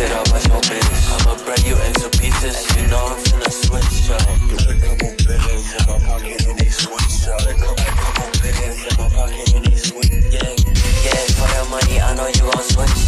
it up, I your biz. I'ma break you into pieces, you know I'm finna switch up. A couple billions in my pocket, you need switch up. A couple billions in my pocket, you need switch. Yeah, for that money, I know you gon' switch